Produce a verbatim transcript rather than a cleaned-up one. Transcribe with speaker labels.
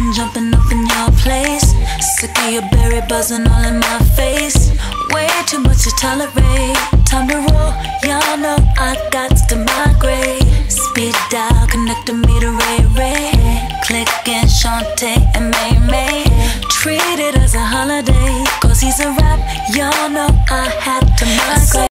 Speaker 1: I'm jumping up in your place. Sick of your berry buzzing all in my face. Way too much to tolerate. Time to roll, y'all know I got to migrate. Speed dial, connecting me to Ray Ray. Click and Shantae and May May. Treat it as a holiday, cause he's a rap, y'all know I had to migrate.